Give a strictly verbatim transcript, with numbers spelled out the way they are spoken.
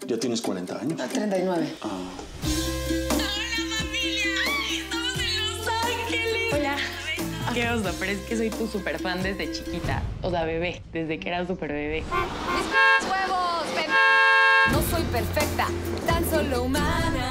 Ya tienes cuarenta años. treinta y nueve. Ah. Hola. ¿Qué onda? Pero es que soy tu súper fan desde chiquita. O sea, bebé, desde que era súper bebé. ¡Mis huevos, bebé! No soy perfecta, tan solo humana.